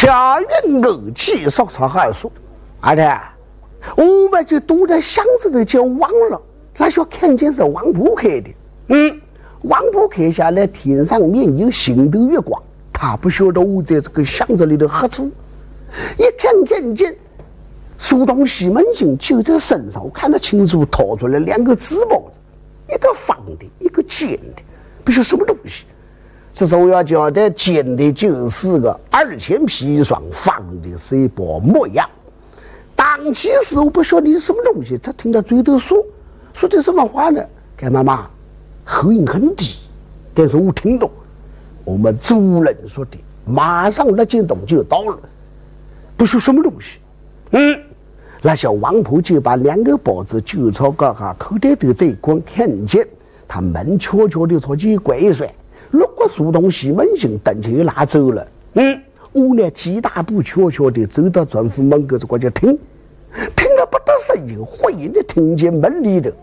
下人耳气说啥还说，阿爹，我们就躲在巷子里就忘了，那就看见是王婆开的。王婆开下来，天上面有星斗月光，他不晓得我在这个巷子里的何处，一看见苏东西门庆就在身上，我看得清楚，掏出来2个纸包子，一个方的，一个尖的，不是什么东西。这时候要交代，尖的就是个2000砒霜，方的是一包墨药。当其时我不晓得什么东西，他听到嘴头说的什么话呢？干妈妈，口音很低，但是我听懂。我们主人说的，马上那件东就到了，不是什么东西。那小王婆就把2个包子就朝个口袋里这一关看见，他闷悄悄的朝去拐一甩。如果苏东西门庆等就拿走了，我呢几大步悄悄的走到转府门口，这个就听了不得声音，忽然的听见门里的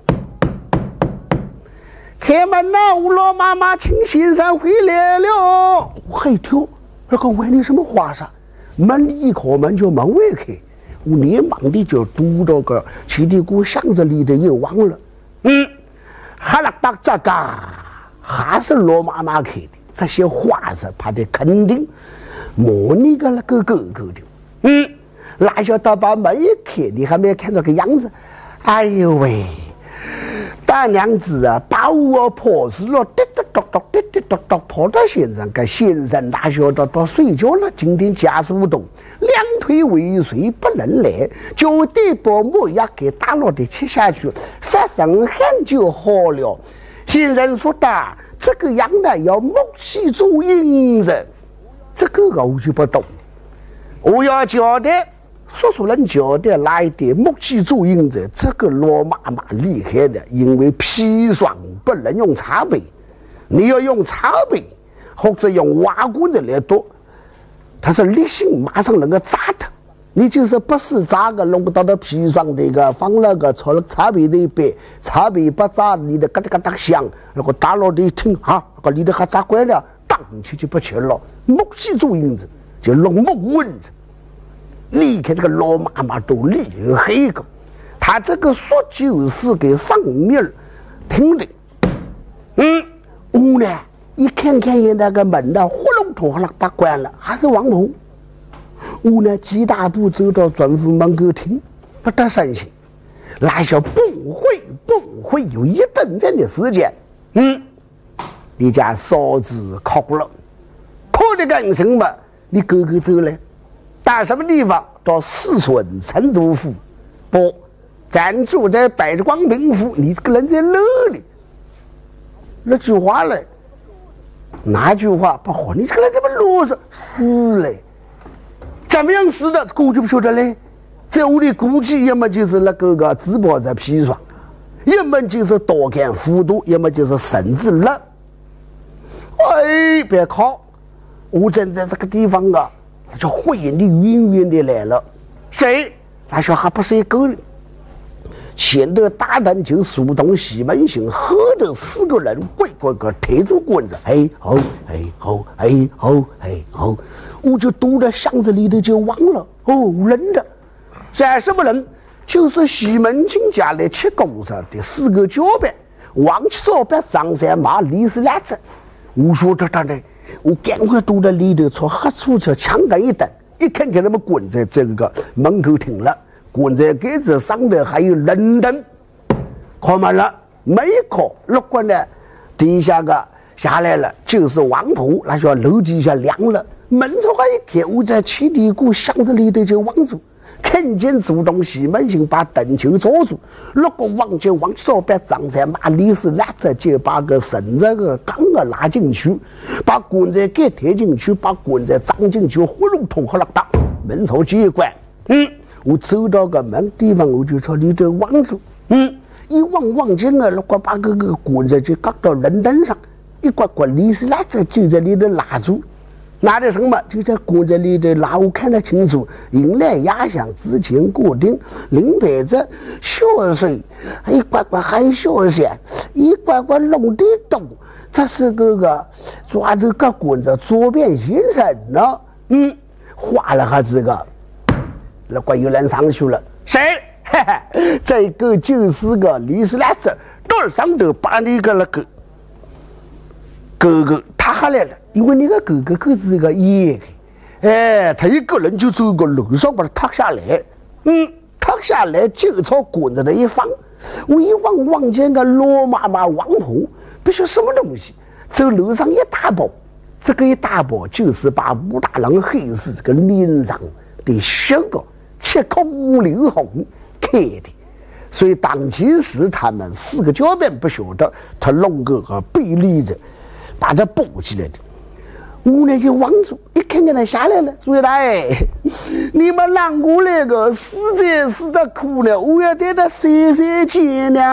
开门呐，吴老妈妈请先生回来了。我害跳，那个问你什么话噻？门一开门就门外开，我连忙的就堵到个七里谷巷子里的又忘了。哈拉达这个还是老妈妈开的，这些话是怕的肯定模拟个那个哥哥的。哪晓得把门一开，你还没有看到个样子？哎呦喂！大娘子啊，把我破死了，滴滴咚咚，滴滴咚咚，跑到先生，跟先生哪晓得到睡觉了？今天家事不动，2腿未遂不能来，就得把墨药给打了的吃下去，发生汗就好了。先生说的，这个样呢要木气做引人，这个我就不懂。我要交代。说人交代来的木器做引子，这个罗妈妈厉害的，因为砒霜不能用茶杯，你要用茶杯或者用瓦罐子来剁，它是立性马上能够炸它。你就是不是炸个弄到的砒霜这个放那个朝了茶杯的一杯，茶杯不炸，你的嘎哒嘎哒响，那个打了的一听哈，那个你的还炸坏了，当去就不去了。木器做引子就弄木蚊子。你看这个老妈妈都厉害一个，他这个说就是给上面听的。我呢一看见那个门呢，呼隆通了把关了，还是王婆。我呢几大步走到转府门口听，不得声息，那小不会有1等阵的时间。你家嫂子哭了，哭的干什么？你哥哥走了。到什么地方？到四川成都府，不，暂住在白光平府。你这个人在哪里？那句话嘞，哪句话不好？你这个人怎么啰嗦？死嘞！怎么样死的？估计不晓得嘞。在我的估计，要么就是那个直播在砒霜，要么就是多看糊涂，要么就是身子冷。哎，别靠！我正在这个地方啊。就忽然的远的来了，谁？那小孩不是一个人，前头大胆就苏东西门庆，后头4个人跪个推住棍子，嘿吼嘿吼嘿吼嘿吼，我就躲在巷子里头就忘了人的，这什么人？就是西门庆家里吃工上的4个脚板，王七少白张三马李四两子，我说的他呢。我赶快躲在里头，朝黑处朝墙根一等，一看见他们滚在这个门口停了，滚在盖子上头还有人灯，开门了，没开，如果呢，底下个下来了，就是王婆，那就楼底下亮了，门窗一开，我在七里谷巷子里头就望住。看见主动西门庆把灯球捉住，如果王少白张三马李四拉着就把个绳子个钢啊拉进去，把棍子给贴进去，把棍子装进去，呼隆通喝了当，门朝机一关。我走到个门地方，我就朝里头望住，一望见了，如果把个棍子就搞到人灯上，一刮李四拉着就在里头拉住。拿的什么？就在锅子里的拉，我看得清楚。迎来压响之前固定，临陪着血水，一块块含血线，一块块弄得动。这是个抓着个棍子左边先生呢。 画了下这个，那个有人上去了，谁？嘿嘿，这个就是个李斯拉子，多上头把那个哥哥他下来了，因为那个哥哥可是个野的，他一个人就走个路上把他踏下来，踏下来就朝滚着的一放，我一望见个罗妈妈王婆，不晓得什么东西，走路上一大包，这个一大包就是把武大郎黑死这个脸上的血个切空流红开的，所以当其时他们4个教鞭不晓得，他弄个背立着，把他抱起来的。我呢就望住，一看见他下来了，注意大爷，你们让我那个死者死的苦了，我要带他洗洗钱呢。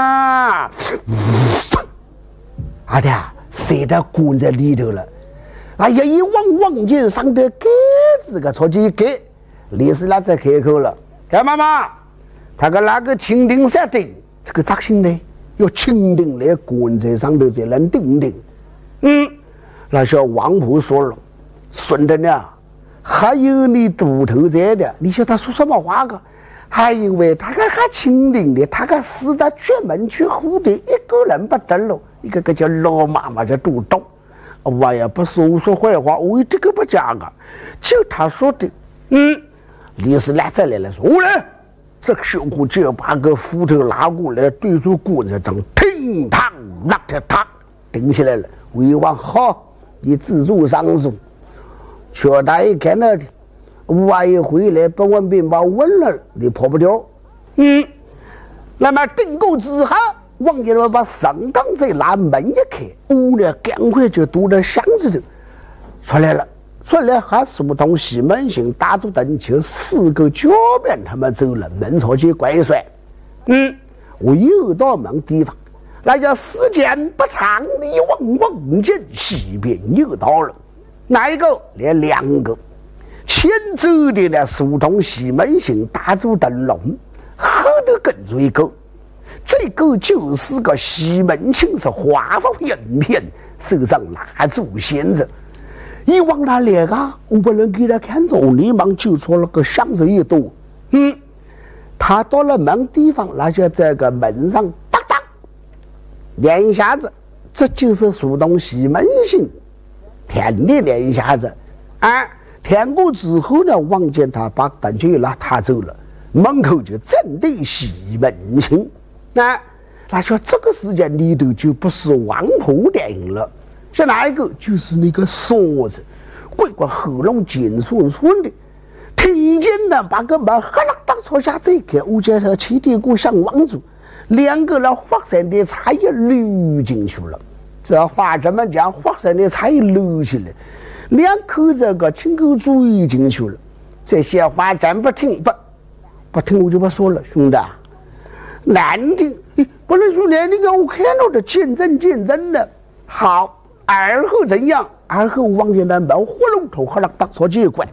阿爹，谁的滚在里头了？哎呀，一望见上头盖子个出去一盖，李斯拉才开口了，干妈妈，他个那个蜻蜓山顶，这个咋行呢？要蜻蜓来滚在上头才能顶顶。那小王婆说了，孙子呢，还有你独头在的，你晓得他说什么话个？还以为他个还蜻蜓的，他个死到绝门去蝴蝶，一个人不得了，一个叫老妈妈在独斗。我也不是我说坏话，我这个不讲啊，就他说的，李斯拉再来了，说我来，这个小姑就要把个斧头拿过来，对住棍子上，听堂那他他顶起来了。我一望，好。你自助上诉，小大爷看到的，我一回来不问便把问了，你跑不掉。那么订购之后，望见了把上当贼拿门一开，屋呢赶快就堵到箱子头出来了。出来还什么东西？门前打着灯，就4个教鞭他们走了，门朝去怪帅。我又到门地方。那叫时间不长，你望见西边又到了，哪一个？连2个，前走的呢，书童西门行打住灯笼，后头跟着一个，这个就是个西门庆，是华服银片，手上拿住弦子，一望他脸啊，我不能给他看到，连忙就出了个箱子一抖，他到了门地方，那就在个门上。连一下子，这就是苏东西门行填的连一下子填过之后呢，望见他把灯就一拉，他走了，门口就正对西门庆那说这个时间里头就不是王婆电影了，是哪一个？就是那个锁子，怪个喉咙尖顺顺的，听见了把个门哈啦当朝下这个，我觉得七弟姑想望住。2个人华山的茶叶流进去了，这话怎么讲？华山的茶叶流起来，2口这个亲口嘴进去了。这些话咱不听，不听我就不说了，兄弟，难听，不能说难听，我看到的见证的。好，而后怎样？而后望见那门火龙头和那当朝结关，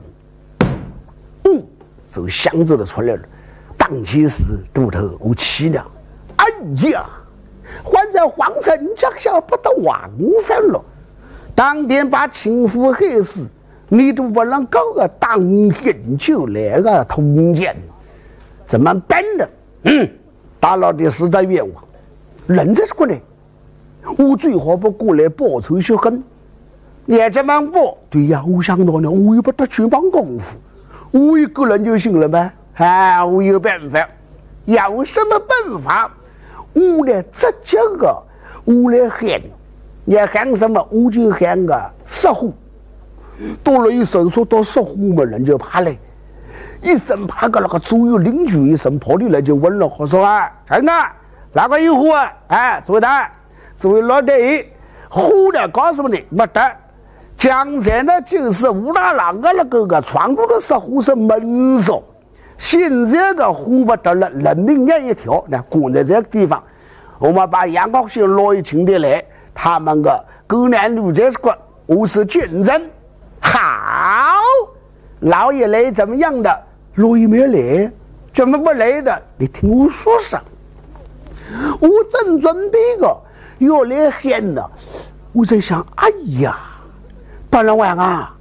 走箱子的出来了。当其时肚头我气了。哎呀，还在皇城脚下不得王法了。当天把情妇害死，你都不能搞个当天就来个通奸，怎么办的？打扰的实在冤枉，人在过来，我最好不过来报仇雪恨。你这么报？对呀，我想到呢，我又不得去帮功夫，我一个人就行了呗。我有办法，有什么办法？我来这个，我来喊，你喊什么？我就喊个石虎。多了一声，说到石虎嘛，人就怕来，一声怕个那个左右邻居一声跑进来就问了，我说陈哪个有虎诸位大，诸位老弟，虎的告诉你没得，刚才呢就是武大郎的那个闯入的石虎是门手。现在的虎不得了，人命眼一条，那滚在这个地方，我们把杨高兴罗一请的来，他们个狗男女这个我是见证。好，老爷来怎么样的？罗一没来，怎么不来的？你听我说上，我正准备个要来喊呢，我在想，哎呀，不能玩啊！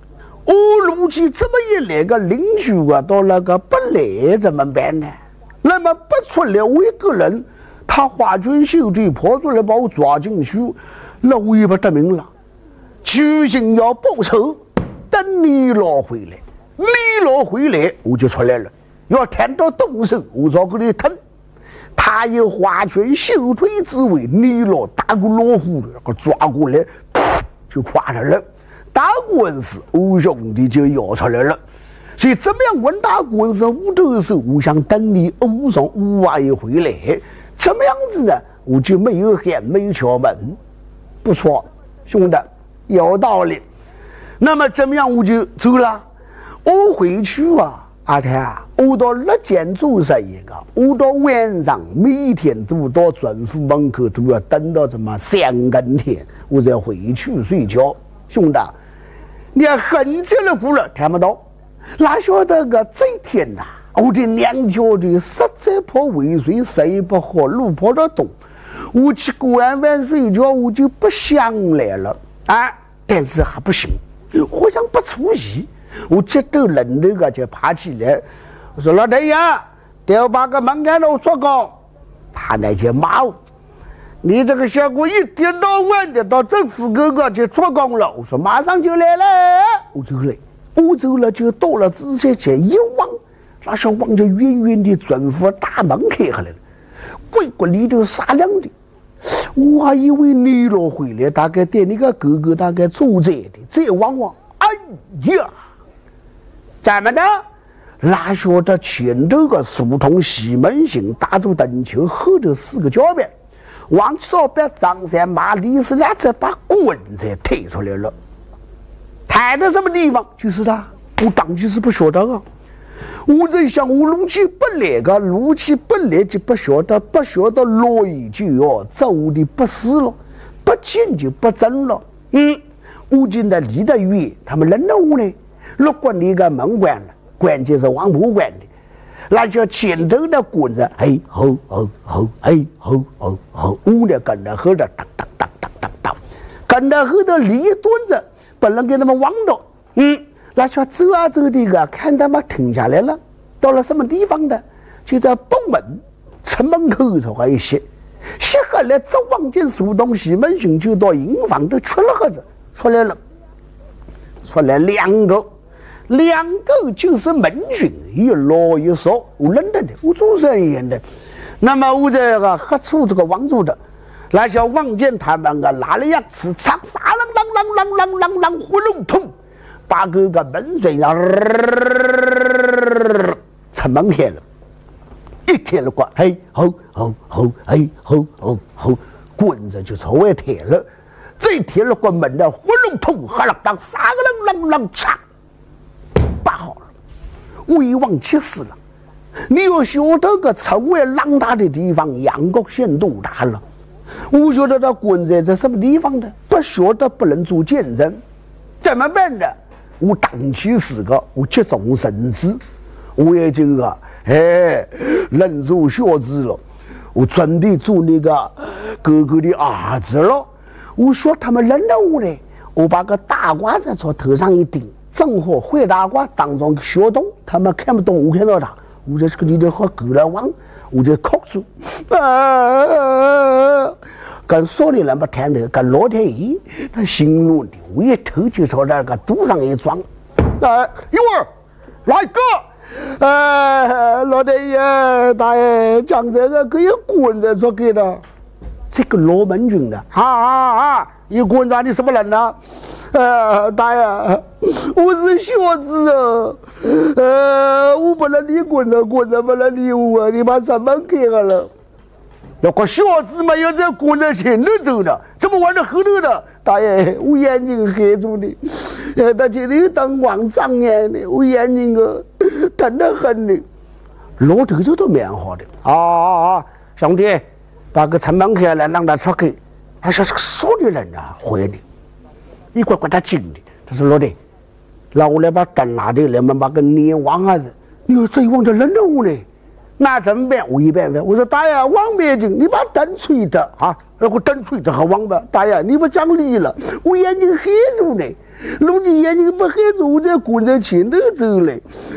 我如今这么一来个邻居啊，到那个不来怎么办呢？那么不出来，我一个人，他花拳绣腿跑出来把我抓进去，那我也不得命了。决心要报仇，等你老回来，你老回来我就出来了。要谈到动手，我找给你疼。他有花拳绣腿之威，你老打个老虎的，给抓过来，就垮了了。打官司，我兄弟就要出来了。所以怎么样问打官司无头手，我想等你午上午晚一回来，怎么样子呢？我就没有喊没有敲门。不错，兄弟有道理。那么怎么样我就走了。我回去啊，阿泰啊，我到6点做生意个，我到晚上每天都到政府门口都要等到这么3更天，我再回去睡觉。兄弟，你很久了过了，看不到。哪晓得个这一天呐，我的2条腿实在跑尾水，谁不好路跑得动。我去过完饭睡觉，我就不想来了啊！但是还不行，好像不出息。我接到人头个就爬起来，我说老太爷，得要把个门开了做高。他那就骂我。你这个小姑一天到晚的到这时个就做工了，我说马上就来了，我就来，我走了就到了之前去一望，那小望着远远的政府大门开开来了，鬼鬼里头闪亮的，我还以为你老回来，大概带那个哥哥大概住这的，再望望，哎呀，怎么的？哪晓得前头个书童西门庆打着灯球，后头4个脚板。往上边张三马李四俩再把棍子推出来了，抬到什么地方？就是他，我当即是不晓得啊。我在想，我路气不来个，路气不来就不晓得，不晓得落雨就要走的不是了，不见就不真了。我现在离得远，他们扔了我呢。如果你个门关了，关键是王婆关的。那叫前头的棍子，哎吼吼吼，哎吼吼吼，我呢跟着后头哒哒哒哒哒哒，跟着后头立一墩子，不能给他们忘到。那叫走啊走的个，看他们停下来了，到了什么地方的，就在北门城门口头还一歇，歇下来走望见苏东西门庆就到营房都出了盒子，出来了，出来2个。2个就是门军，一老一少，我认得的，我做生意的。那么我这个喝醋这个王主的，那小望见他们个拿了牙齿长，撒啷活龙通，把这个门水啊，城门开了，一开了关，嘿吼吼吼，嘿吼吼吼，棍子就朝外贴了，这贴了关门的活龙通，哈啦当撒个啷嚓。办好了，我一忘气死了。你要晓得个城外浪大的地方，阳谷县多大了？我晓得这棍子在什么地方的，不晓得不能做见证，怎么办呢？我当起4个，我急中生智，我也这个人做小子了，我准备做那个哥哥的儿子了。我说他们认了我呢，我把个大褂子从头上一顶。正好会大褂当中学懂，他们看不懂，我看到他，我在这个里头和狗来往，我就哭住，跟少年人不谈的，跟老天爷他心软的，我一头就朝那个肚上一撞，一会儿来个，老天爷大爷讲这个可以滚着做给的，这个罗门军的，一滚着你什么人呢？大爷，我是小子啊，我不能理滚着不能理我啊！你把城门开了，那个小子没有在滚着前头走的，怎么往着后头的？大爷，我眼睛黑住的，他这里灯光张眼的，我眼睛疼得很的，老头子都蛮好的兄弟，把个城门开了，让他出去。他说是个少年人啊，坏的。一块他紧的，他说老弟，那我来把灯拿的，来嘛把个脸往下子，你要再往这扔了我呢，那怎么办？我一办法，我说大爷往边境，你把灯吹着啊，那个灯吹着和往吧，大爷你不讲理了，我眼睛黑住呢， 弄你眼睛不黑着，我在滚在前头走嘞。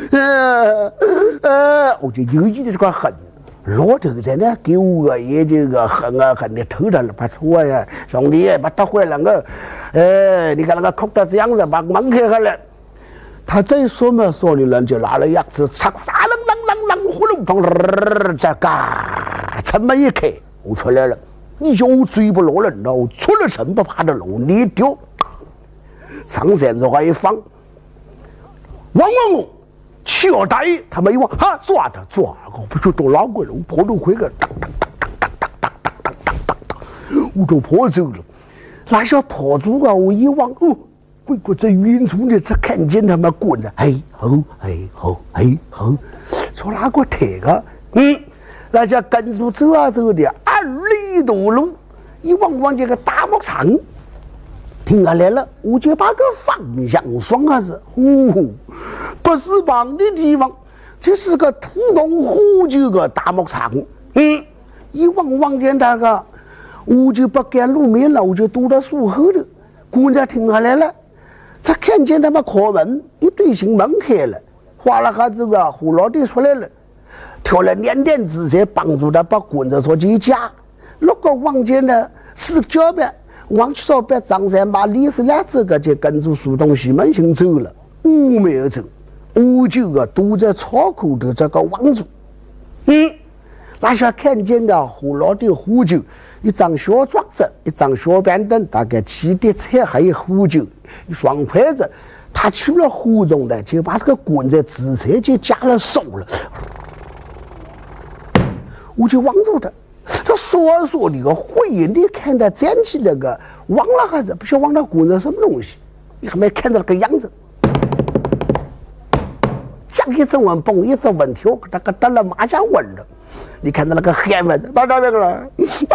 我就有意的这个狠，老头子呢给我个也这个狠啊狠的头上了，把错呀，兄弟把他坏了个，你看那个哭的这样子，把门开开了。他再说嘛，说你人就拿了牙齿擦沙啷呼噜砰，这嘎，城门一开，我出来了。你叫我追不落人了，我出了城不怕的路，你丢。上山这话一放，汪我，去我大爷，他没有哈抓他，我不就多老鬼了，我破都亏个，我就破走了。那小破猪啊，我一望，鬼鬼在远处呢，只看见他们滚着，从哪个抬个？那家跟住走啊走的，2里多路，一望这个大牧场，停下来了，我就把个方向双下子，不是旁的地方，这是个土洞湖这个大牧场，一望见那个，我就不赶路面了，我就躲到树后头，姑娘停下来了。他看见他们开门，一对新门开了，哗啦哈这个胡老弟出来了，挑了2点紫菜帮助他把棍子说去夹。如果望见了是脚边，往上边张三把李四俩这个就跟着苏东西门行走了，我没有走，我就堵在草口的这个望住。那下看见的胡老弟壶酒，一张小桌子，一张小板凳，大概7碟菜，还有壶酒，一双筷子。他去了壶中的，就把这个棍子紫菜就夹了手了。我就望着他，他说那个慧眼你看他站起那个望了还是不晓得望到棍子什么东西，你还没看到那个样子。讲一直问蹦，一直问跳，那个得了麻将问了。你看到那个黑蚊子，把他那个了，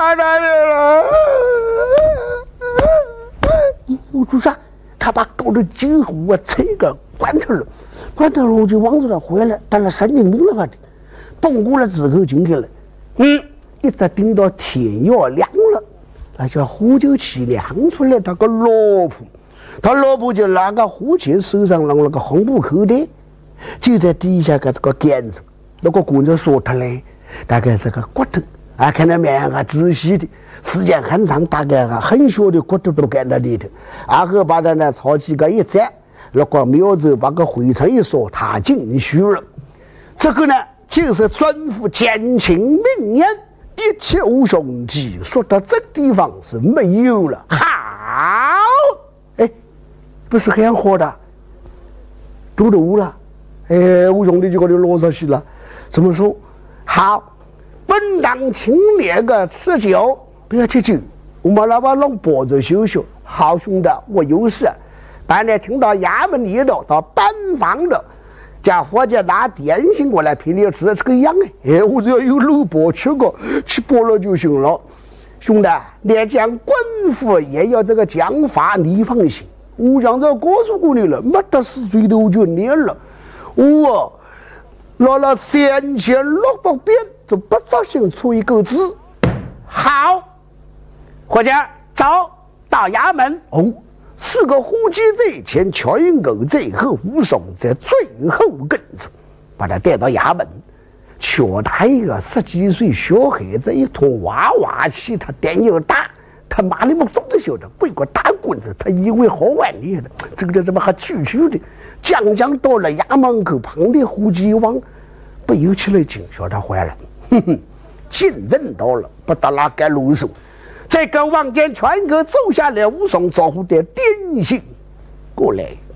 我做啥？他把搞得几乎我这个关头了，我就望着他回来，当了神经病了吧的，蹦过了之后进去了，一直盯到天要亮了，那叫呼救器亮出来，他个老婆就拿个呼气手上弄了个红布口袋，就在底下个这个杆子，那个棍子说他嘞。大概是个骨头看到面啊仔细的，时间很长，大概很小的骨头都干到里头，然后把它呢朝起个一摘，如果苗子把个灰尘一扫，他进去了。这个呢就是专府奸情名言，一切无凶迹，说到这地方是没有了。好，不是很火的，读了，我兄弟就给你啰嗦去了，怎么说？好，本当请列个吃酒，不要吃酒，我们老板弄脖子休息。好兄弟，我有事，半夜听到衙门里头到班房的，叫伙计拿点心过来陪你吃，这个样我只要有卤包吃饱了就行了。兄弟，你讲官府也有这个讲法，你放心，我讲这告诉过你了，没得事最多就念了，我。拿了3600遍都不找寻出一个字。好，伙计，走到衙门4个呼机在前，全狗在后，武松在最后跟着，把他带到衙门。瞧他一个10几岁小孩子，一通娃娃气，他胆又大，他妈的么总都晓得，鬼个大棍子，他以为好玩的，这个怎么还区的？将到了衙门口旁的呼机王，不由起来惊，说他坏了，进人到了，不得拉该路手。这个王见全哥走下来，武松招呼的点心过来。